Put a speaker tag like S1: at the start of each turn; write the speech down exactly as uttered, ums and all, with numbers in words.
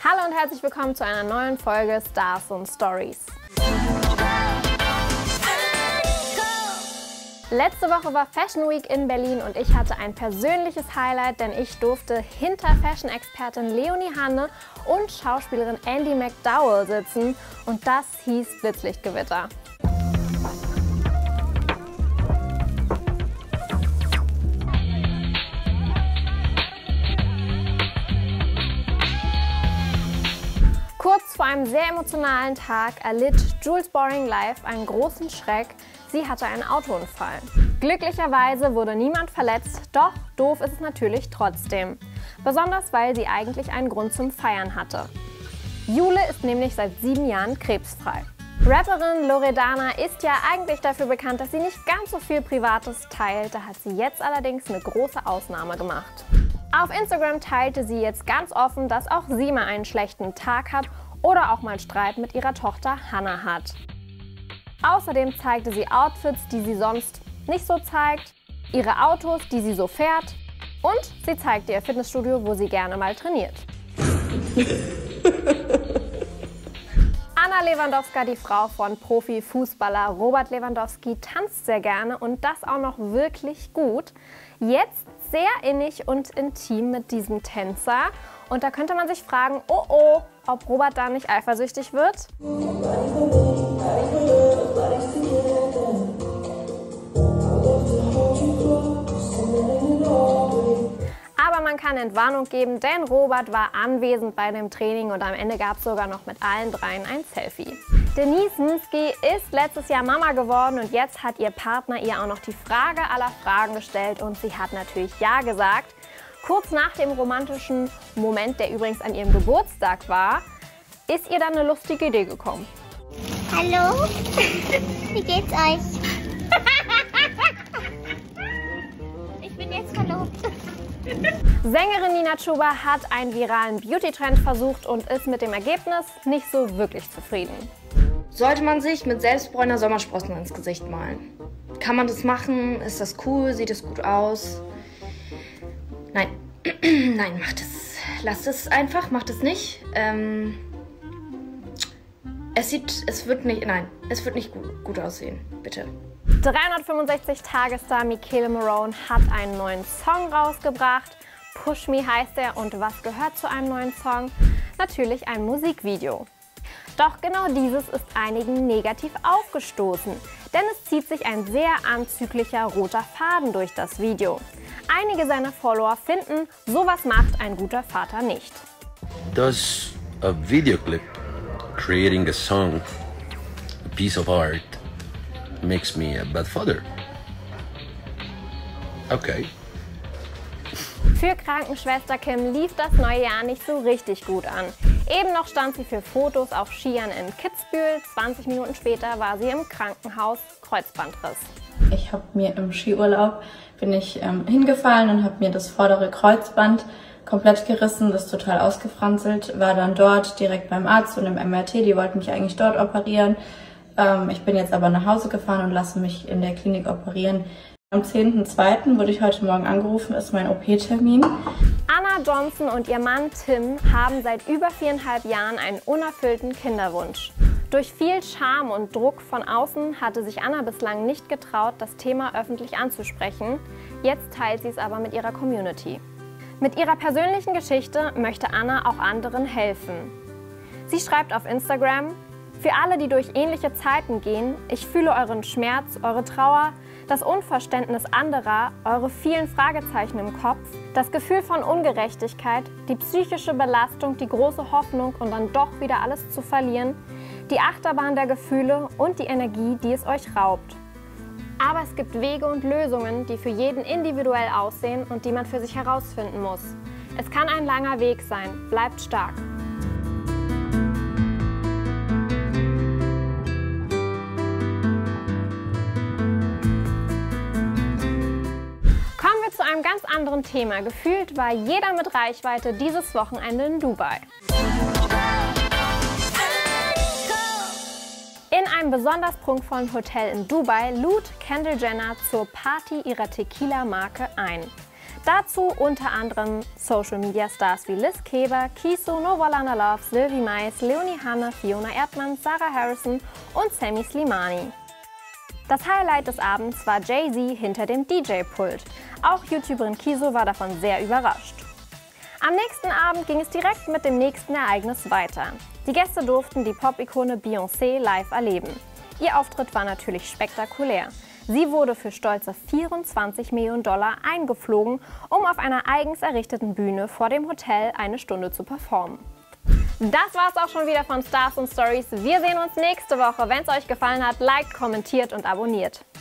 S1: Hallo und herzlich willkommen zu einer neuen Folge Stars und Stories. Letzte Woche war Fashion Week in Berlin und ich hatte ein persönliches Highlight, denn ich durfte hinter Fashion-Expertin Leonie Hanne und Schauspielerin Andie MacDowell sitzen und das hieß Blitzlichtgewitter. Kurz vor einem sehr emotionalen Tag erlitt Jules Boring Life einen großen Schreck. Sie hatte einen Autounfall. Glücklicherweise wurde niemand verletzt, doch doof ist es natürlich trotzdem. Besonders weil sie eigentlich einen Grund zum Feiern hatte. Jule ist nämlich seit sieben Jahren krebsfrei. Rapperin Loredana ist ja eigentlich dafür bekannt, dass sie nicht ganz so viel Privates teilt. Da hat sie jetzt allerdings eine große Ausnahme gemacht. Auf Instagram teilte sie jetzt ganz offen, dass auch sie mal einen schlechten Tag hat oder auch mal Streit mit ihrer Tochter Hannah hat. Außerdem zeigte sie Outfits, die sie sonst nicht so zeigt, ihre Autos, die sie so fährt und sie zeigte ihr Fitnessstudio, wo sie gerne mal trainiert. Anna Lewandowska, die Frau von Profifußballer Robert Lewandowski, tanzt sehr gerne und das auch noch wirklich gut. Jetzt sehr innig und intim mit diesem Tänzer. Und da könnte man sich fragen, oh oh, ob Robert da nicht eifersüchtig wird? Aber man kann Entwarnung geben, denn Robert war anwesend bei dem Training und am Ende gab es sogar noch mit allen dreien ein Selfie. Denise Münski ist letztes Jahr Mama geworden und jetzt hat ihr Partner ihr auch noch die Frage aller Fragen gestellt und sie hat natürlich ja gesagt. Kurz nach dem romantischen Moment, der übrigens an ihrem Geburtstag war, ist ihr dann eine lustige Idee gekommen.
S2: Hallo, wie geht's euch? Ich bin jetzt verlobt.
S1: Sängerin Nina Chuba hat einen viralen Beauty-Trend versucht und ist mit dem Ergebnis nicht so wirklich zufrieden.
S3: Sollte man sich mit selbstbräuner Sommersprossen ins Gesicht malen? Kann man das machen? Ist das cool? Sieht es gut aus? Nein, nein, macht es. Lasst es einfach, macht es nicht. Ähm, es sieht, es wird nicht, nein, es wird nicht gut, gut aussehen, bitte.
S1: dreihundertfünfundsechzig-Tage-Star Michele Morrone hat einen neuen Song rausgebracht. Push Me heißt er und was gehört zu einem neuen Song? Natürlich ein Musikvideo. Doch genau dieses ist einigen negativ aufgestoßen, denn es zieht sich ein sehr anzüglicher roter Faden durch das Video. Einige seiner Follower finden, sowas macht ein guter Vater nicht.
S4: Does a video clip creating a song, a piece of art, makes me a bad father? Okay.
S1: Für Krankenschwester Kim lief das neue Jahr nicht so richtig gut an. Eben noch stand sie für Fotos auf Skiern in Kitzbühel, zwanzig Minuten später war sie im Krankenhaus, Kreuzbandriss.
S5: Ich habe mir im Skiurlaub, bin ich ähm, hingefallen und habe mir das vordere Kreuzband komplett gerissen, das total ausgefranselt, war dann dort direkt beim Arzt und im M R T, die wollten mich eigentlich dort operieren. Ähm, ich bin jetzt aber nach Hause gefahren und lasse mich in der Klinik operieren. Am zehnten zweiten wurde ich heute Morgen angerufen, ist mein O P-Termin.
S1: Anna Johnson und ihr Mann Tim haben seit über viereinhalb Jahren einen unerfüllten Kinderwunsch. Durch viel Scham und Druck von außen hatte sich Anna bislang nicht getraut, das Thema öffentlich anzusprechen. Jetzt teilt sie es aber mit ihrer Community. Mit ihrer persönlichen Geschichte möchte Anna auch anderen helfen. Sie schreibt auf Instagram: Für alle, die durch ähnliche Zeiten gehen, ich fühle euren Schmerz, eure Trauer, das Unverständnis anderer, eure vielen Fragezeichen im Kopf, das Gefühl von Ungerechtigkeit, die psychische Belastung, die große Hoffnung und dann doch wieder alles zu verlieren, die Achterbahn der Gefühle und die Energie, die es euch raubt. Aber es gibt Wege und Lösungen, die für jeden individuell aussehen und die man für sich herausfinden muss. Es kann ein langer Weg sein, bleibt stark. Kommen wir zu einem ganz anderen Thema. Gefühlt war jeder mit Reichweite dieses Wochenende in Dubai. In einem besonders prunkvollen Hotel in Dubai lud Kendall Jenner zur Party ihrer Tequila-Marke ein. Dazu unter anderem Social-Media-Stars wie Liz Keber, Kisu, Novolana Love, Sylvie Mais, Leonie Hanne, Fiona Erdmann, Sarah Harrison und Sammy Slimani. Das Highlight des Abends war Jay-Z hinter dem D J-Pult. Auch YouTuberin Kisu war davon sehr überrascht. Am nächsten Abend ging es direkt mit dem nächsten Ereignis weiter. Die Gäste durften die Pop-Ikone Beyoncé live erleben. Ihr Auftritt war natürlich spektakulär. Sie wurde für stolze vierundzwanzig Millionen Dollar eingeflogen, um auf einer eigens errichteten Bühne vor dem Hotel eine Stunde zu performen. Das war's auch schon wieder von Stars und Stories. Wir sehen uns nächste Woche. Wenn es euch gefallen hat, liked, kommentiert und abonniert.